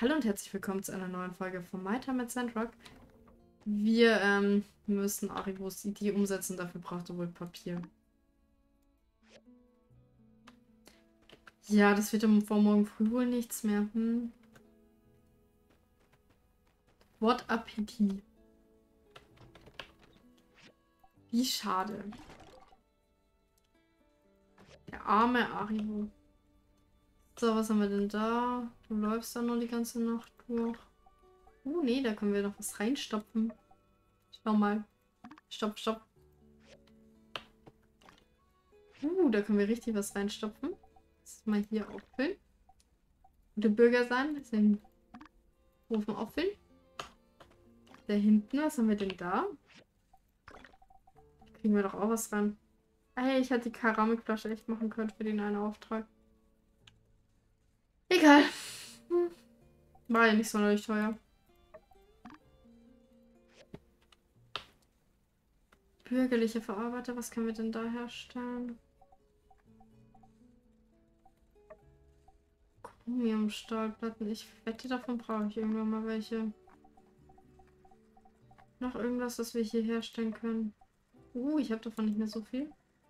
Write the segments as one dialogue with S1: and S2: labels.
S1: Hallo und herzlich willkommen zu einer neuen Folge von My Time at Sandrock. Wir müssen Arivos Idee umsetzen, dafür braucht er wohl Papier. Ja, das wird vor morgen früh wohl nichts mehr. What a pity. Wie schade. Der arme Arivo. So, was haben wir denn da? Du läufst da nur die ganze Nacht durch. Nee, da können wir noch was reinstopfen. Schau mal. Stopp, stopp. Da können wir richtig was reinstopfen. Das mal hier auffüllen. Gute Bürger sein. Das den Ofen auffüllen. Da hinten, was haben wir denn da? Kriegen wir doch auch was ran. Hey, ich hätte die Keramikflasche echt machen können für den einen Auftrag. Egal. War ja nicht sonderlich teuer. Bürgerliche Verarbeiter, was können wir denn da herstellen? Chromiumstahlplatten. Ich wette, davon brauche ich irgendwann mal welche. Noch irgendwas, was wir hier herstellen können. Ich habe davon nicht mehr so viel.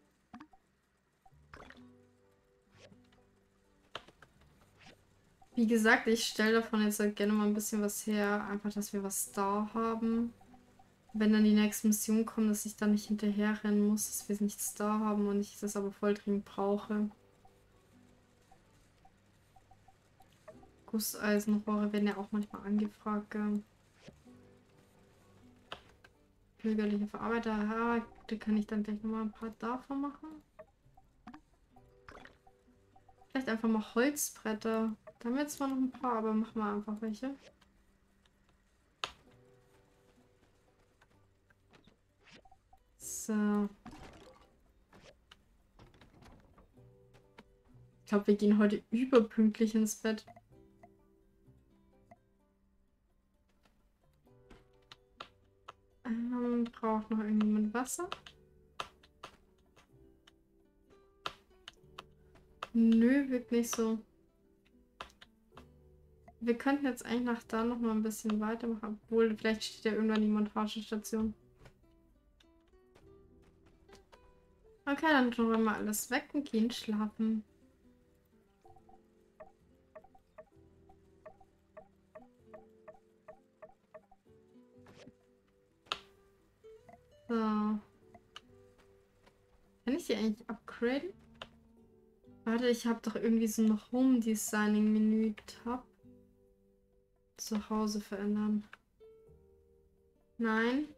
S1: Wie gesagt, ich stelle davon jetzt halt gerne mal ein bisschen was her. Einfach, dass wir was da haben. Wenn dann die nächste Mission kommt, dass ich dann nicht hinterher rennen muss, dass wir nichts da haben und ich das aber voll dringend brauche. Gusseisenrohre werden ja auch manchmal angefragt. Bürgerliche Verarbeiter, ja, da kann ich dann gleich nochmal ein paar davon machen. Vielleicht einfach mal Holzbretter. Da haben wir jetzt zwar noch ein paar, aber machen wir einfach welche. So. Ich glaube, wir gehen heute überpünktlich ins Bett. Braucht noch irgendjemand Wasser? Nö, wirkt nicht so. Wir könnten jetzt eigentlich nach da noch mal ein bisschen weitermachen. Obwohl, vielleicht steht ja irgendwann die Montagestation. Okay, dann tun wir mal alles weg und gehen schlafen. So. Kann ich die eigentlich upgraden? Warte, ich habe doch irgendwie so ein Home-Designing-Menü-Tab. Zu Hause verändern. Nein.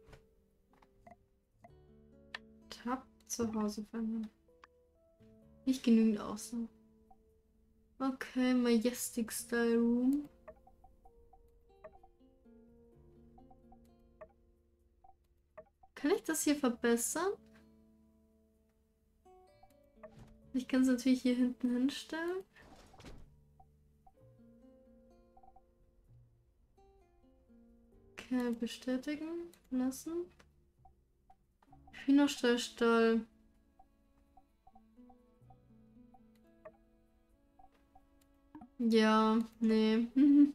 S1: Tab zu Hause verändern. Nicht genügend Auswahl. Okay, Majestic Style Room. Kann ich das hier verbessern? Ich kann es natürlich hier hinten hinstellen. Okay, bestätigen lassen. Hühnerstallstall. Ja, nee.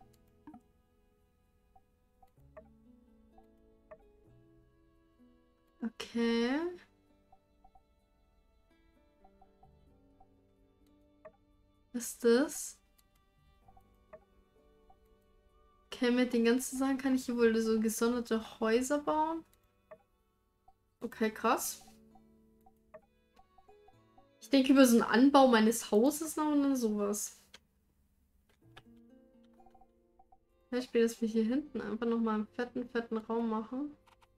S1: Okay. Was ist das? Okay, mit den ganzen Sachen kann ich hier wohl so gesonderte Häuser bauen. Okay, krass. Ich denke über so einen Anbau meines Hauses noch und dann sowas. Beispiel, dass wir hier hinten einfach nochmal einen fetten Raum machen.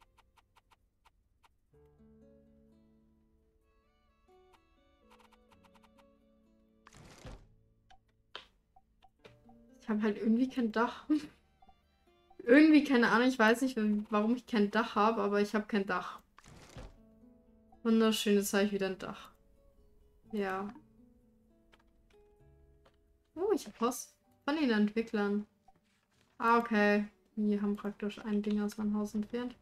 S1: Ich habe halt irgendwie kein Dach. Irgendwie, keine Ahnung, ich weiß nicht, warum ich kein Dach habe, aber ich habe kein Dach. Wunderschön, jetzt habe ich wieder ein Dach. Ja. Ich habe Post von den Entwicklern. Ah, okay. Die haben praktisch ein Ding aus meinem Haus entfernt.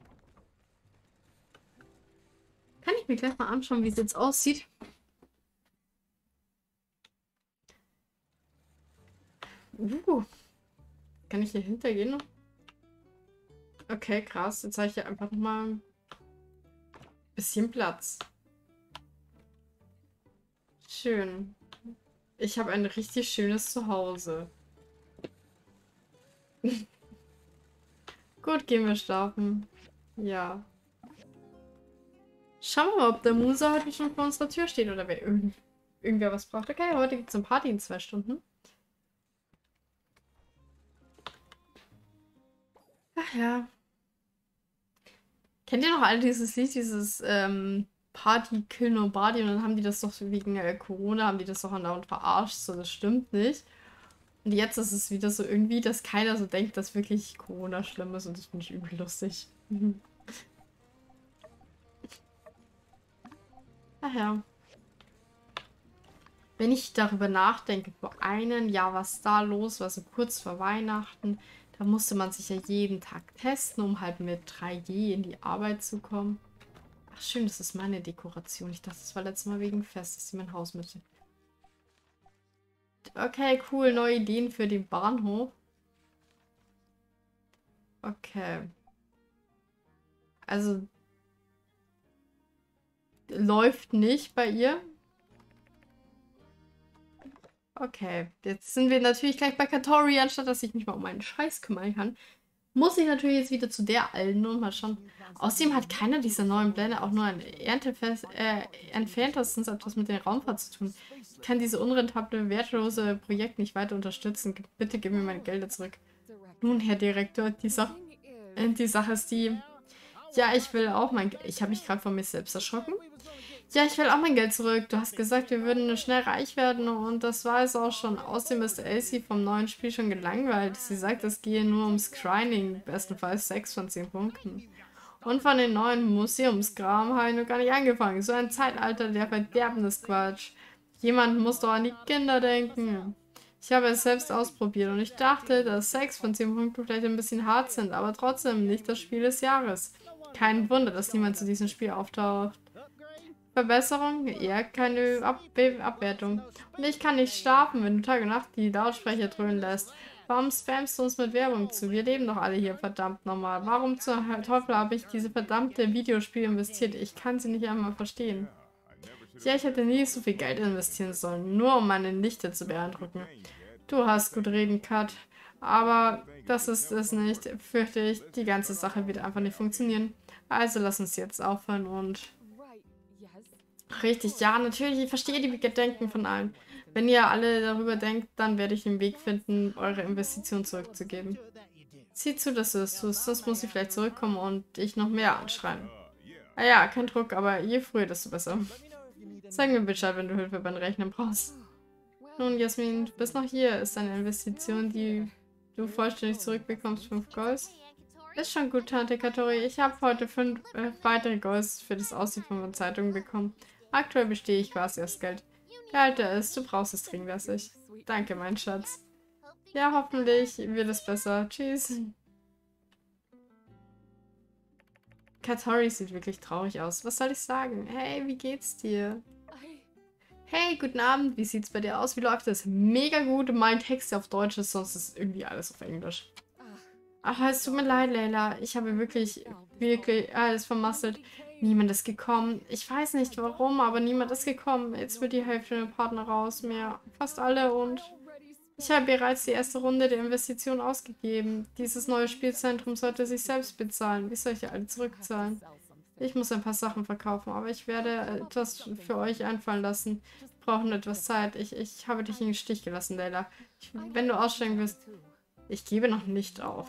S1: Kann ich mir gleich mal anschauen, wie es jetzt aussieht. Kann ich hier hintergehen? Okay, krass. Jetzt habe ich hier einfach nochmal ein bisschen Platz. Schön. Ich habe ein richtig schönes Zuhause. Gut, gehen wir schlafen. Ja. Schauen wir mal, ob der Musa heute schon vor unserer Tür steht oder wer irgendwer was braucht. Okay, heute gibt es eine Party in 2 Stunden. Ach ja. Kennt ihr noch alle dieses Lied, dieses Party Kill Nobody? Und dann haben die das doch wegen Corona, haben die das doch andauernd verarscht. So, das stimmt nicht. Und jetzt ist es wieder so irgendwie, dass keiner so denkt, dass wirklich Corona schlimm ist. Und das finde ich übel lustig. Ach ja. Wenn ich darüber nachdenke, vor einem Jahr was da los war, so kurz vor Weihnachten, da musste man sich ja jeden Tag testen, um halt mit 3G in die Arbeit zu kommen. Ach schön, das ist meine Dekoration. Ich dachte, das war letztes Mal wegen Fest, dass sie mein Haus mit. Okay, cool, neue Ideen für den Bahnhof. Okay. Also, läuft nicht bei ihr. Okay, jetzt sind wir natürlich gleich bei Katori, anstatt dass ich mich mal um einen Scheiß kümmern kann. Muss ich natürlich jetzt wieder zu der alten und mal schauen. Außerdem hat keiner dieser neuen Pläne auch nur ein entferntesten etwas mit der Raumfahrt zu tun. Ich kann diese unrentable, wertlose Projekt nicht weiter unterstützen. Bitte gib mir meine Gelder zurück. Nun, Herr Direktor, die Sache ist die... Ja, ich will auch mein... Ich habe mich gerade von mir selbst erschrocken. Ja, ich will auch mein Geld zurück. Du hast gesagt, wir würden schnell reich werden und das war es auch schon. Außerdem ist Elsie vom neuen Spiel schon gelangweilt. Sie sagt, es gehe nur ums Grinding, bestenfalls 6 von 10 Punkten. Und von den neuen Museumskram habe ich noch gar nicht angefangen. So ein Zeitalter der Verderben Quatsch. Jemand muss doch an die Kinder denken. Ich habe es selbst ausprobiert und ich dachte, dass 6 von 10 Punkten vielleicht ein bisschen hart sind, aber trotzdem nicht das Spiel des Jahres. Kein Wunder, dass niemand zu diesem Spiel auftaucht. Verbesserung? Eher keine Abwertung. Und ich kann nicht schlafen, wenn du Tag und Nacht die Lautsprecher dröhnen lässt. Warum spammst du uns mit Werbung zu? Wir leben doch alle hier verdammt normal. Warum zur Teufel habe ich diese verdammte Videospiele investiert? Ich kann sie nicht einmal verstehen. Ja, ich hätte nie so viel Geld investieren sollen, nur um meine Nichte zu beeindrucken. Du hast gut reden, Kat. Aber das ist es nicht, fürchte ich. Die ganze Sache wird einfach nicht funktionieren. Also lass uns jetzt aufhören und... Richtig, ja, natürlich, ich verstehe die Gedanken von allen. Wenn ihr alle darüber denkt, dann werde ich den Weg finden, eure Investition zurückzugeben. Sieh zu, dass du das tust, sonst muss ich vielleicht zurückkommen und dich noch mehr anschreien. Ah ja, kein Druck, aber je früher, desto besser. Sag mir Bescheid, wenn du Hilfe beim Rechnen brauchst. Nun, Jasmin, du bist noch hier. Ist eine Investition, die du vollständig zurückbekommst, 5 Golds? Ist schon gut, Tante Katori. Ich habe heute 5 weitere Golds für das Aussehen von Zeitungen bekommen. Aktuell bestehe ich quasi aus Geld. Behalte es, du brauchst es dringend, was ich. Danke, mein Schatz. Ja, hoffentlich wird es besser. Tschüss. Katori sieht wirklich traurig aus. Was soll ich sagen? Hey, wie geht's dir? Hey, guten Abend. Wie sieht's bei dir aus? Wie läuft es? Mega gut. Mein Text auf Deutsch ist, sonst ist irgendwie alles auf Englisch. Ach, es tut mir leid, Leila. Ich habe wirklich alles vermasselt. Niemand ist gekommen. Ich weiß nicht warum, aber niemand ist gekommen. Jetzt wird die Hälfte der Partner raus. Mehr. Fast alle und... Ich habe bereits die erste Runde der Investition ausgegeben. Dieses neue Spielzentrum sollte sich selbst bezahlen. Wie soll ich alle zurückzahlen? Ich muss ein paar Sachen verkaufen, aber ich werde etwas für euch einfallen lassen. Wir brauchen etwas Zeit. Ich habe dich in den Stich gelassen, Leila. Wenn du aussteigen willst... Ich gebe noch nicht auf.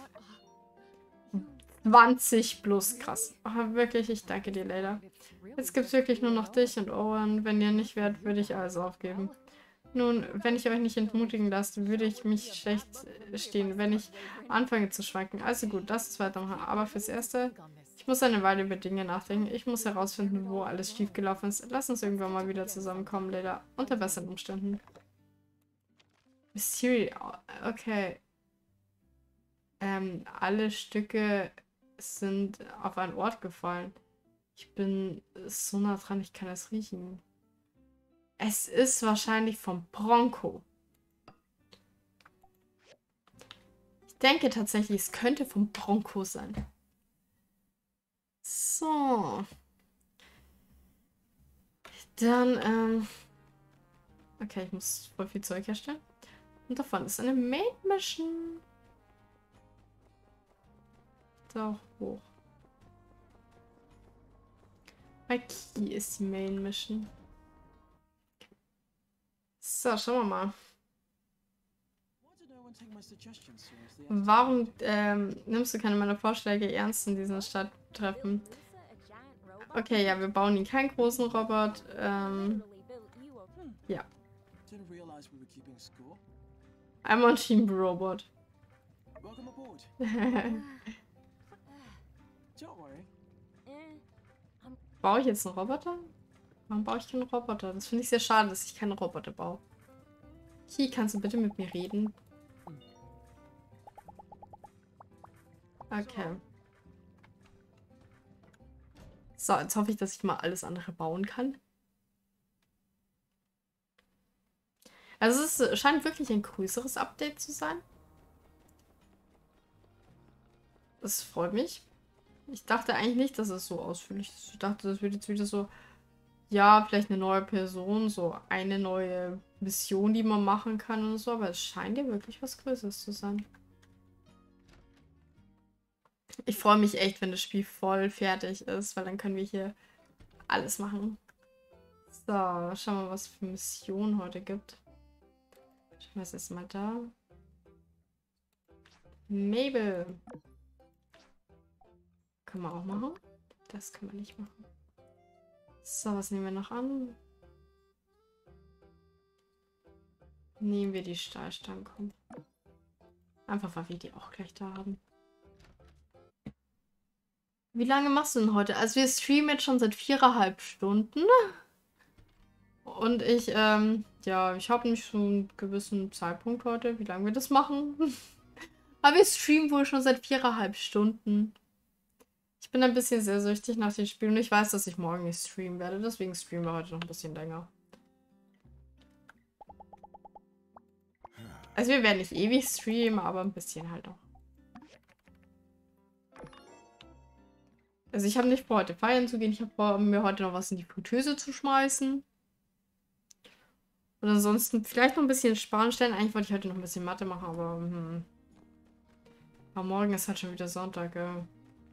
S1: 20 plus, krass. Oh, wirklich, ich danke dir, Leila. Jetzt gibt es wirklich nur noch dich und Owen. Wenn ihr nicht wärt, würde ich alles aufgeben. Nun, wenn ich euch nicht entmutigen lasse, würde ich mich schlecht stehen, wenn ich anfange zu schwanken. Also gut, das ist weiter noch. Aber fürs Erste, ich muss eine Weile über Dinge nachdenken. Ich muss herausfinden, wo alles schiefgelaufen ist. Lass uns irgendwann mal wieder zusammenkommen, Leila. Unter besseren Umständen. Mystery, okay. Alle Stücke sind auf einen Ort gefallen. Ich bin so nah dran, ich kann es riechen. Es ist wahrscheinlich vom Bronco. Ich denke tatsächlich, es könnte vom Bronco sein. So. Dann, okay, ich muss voll viel Zeug herstellen. Und davon ist eine Main Mission. Da hoch. Bei Key ist die Main Mission. So, schauen wir mal. Warum nimmst du keine meiner Vorschläge ernst in diesem Stadttreffen? Okay, ja, wir bauen ihn keinen großen Robot. Ja. I'm on Team Robot. Baue ich jetzt einen Roboter? Warum baue ich keinen Roboter? Das finde ich sehr schade, dass ich keine Roboter baue. Hier, kannst du bitte mit mir reden? Okay. So, jetzt hoffe ich, dass ich mal alles andere bauen kann. Also es scheint wirklich ein größeres Update zu sein. Das freut mich. Ich dachte eigentlich nicht, dass es so ausführlich ist. Ich dachte, das wird jetzt wieder so, ja, vielleicht eine neue Person, so eine neue Mission, die man machen kann und so. Aber es scheint ja wirklich was Größeres zu sein. Ich freue mich echt, wenn das Spiel voll fertig ist, weil dann können wir hier alles machen. So, schauen wir mal, was es für Missionen heute gibt. Schauen wir jetzt mal da. Mabel. Können wir auch machen. Das können wir nicht machen. So, was nehmen wir noch an? Nehmen wir die Stahlstangen. Komm. Einfach, weil wir die auch gleich da haben. Wie lange machst du denn heute? Also wir streamen jetzt schon seit 4,5 Stunden. Und ich, ja, ich habe nicht so einen gewissen Zeitpunkt heute, wie lange wir das machen. Aber wir streamen wohl schon seit 4,5 Stunden. Ich bin ein bisschen sehr süchtig nach dem Spiel und ich weiß, dass ich morgen nicht streamen werde. Deswegen streamen wir heute noch ein bisschen länger. Also wir werden nicht ewig streamen, aber ein bisschen halt noch. Also ich habe nicht vor, heute feiern zu gehen. Ich habe vor, mir heute noch was in die Fritteuse zu schmeißen. Und ansonsten vielleicht noch ein bisschen sparen stellen. Eigentlich wollte ich heute noch ein bisschen Mathe machen, aber morgen ist halt schon wieder Sonntag, gell?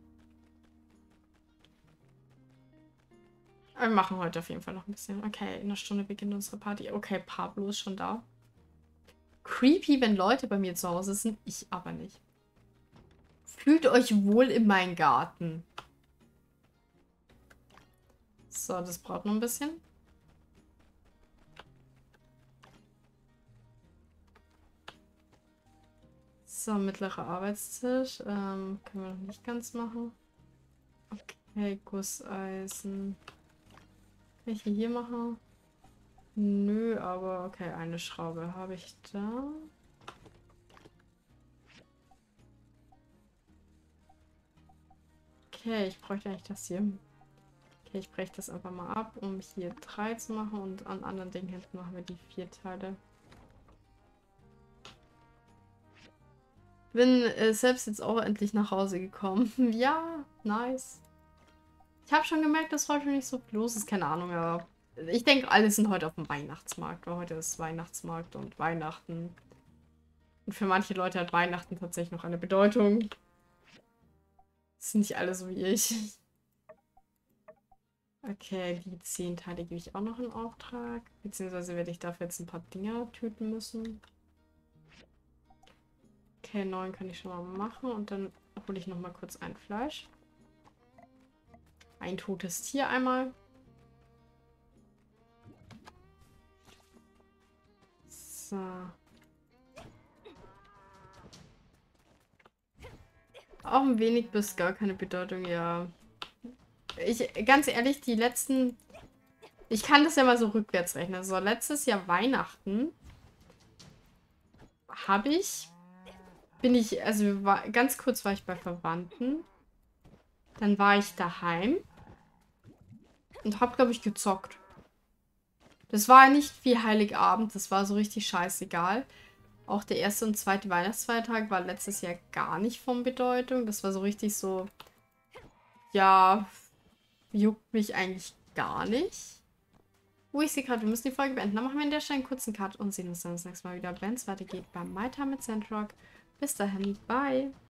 S1: Aber wir machen heute auf jeden Fall noch ein bisschen. Okay, in einer Stunde beginnt unsere Party. Okay, Pablo ist schon da. Creepy, wenn Leute bei mir zu Hause sind. Ich aber nicht. Fühlt euch wohl in meinen Garten. So, das braucht noch ein bisschen. So, mittlerer Arbeitstisch. Können wir noch nicht ganz machen. Okay, Gusseisen. Kann ich hier machen? Nö, aber okay, eine Schraube habe ich da. Okay, ich bräuchte eigentlich das hier. Okay, ich breche das einfach mal ab, um hier 3 zu machen und an anderen Dingen hinten machen wir die 4 Teile. Bin selbst jetzt auch endlich nach Hause gekommen. Ja, nice. Ich habe schon gemerkt, dass heute nicht so viel los ist. Keine Ahnung, aber ich denke, alle sind heute auf dem Weihnachtsmarkt, weil heute ist Weihnachtsmarkt und Weihnachten. Und für manche Leute hat Weihnachten tatsächlich noch eine Bedeutung. Das sind nicht alle so wie ich. Okay, die 10 Teile gebe ich auch noch in Auftrag. Beziehungsweise werde ich dafür jetzt ein paar Dinger töten müssen. Okay, 9 kann ich schon mal machen. Und dann hole ich noch mal kurz ein Fleisch. Ein totes Tier einmal. So. Auch ein wenig bis gar keine Bedeutung, ja. Ganz ehrlich, die letzten... Ich kann das ja mal so rückwärts rechnen. So, letztes Jahr Weihnachten ganz kurz war ich bei Verwandten. Dann war ich daheim. Und habe, glaube ich, gezockt. Das war nicht wie Heiligabend. Das war so richtig scheißegal. Auch der erste und zweite Weihnachtsfeiertag war letztes Jahr gar nicht von Bedeutung. Das war so richtig so, ja, juckt mich eigentlich gar nicht. Ich sehe gerade, wir müssen die Folge beenden. Dann machen wir an der Stelle einen kurzen Cut und sehen uns dann das nächste Mal wieder, wenn es weitergeht beim My Time mit Sandrock. Bis dahin, bye!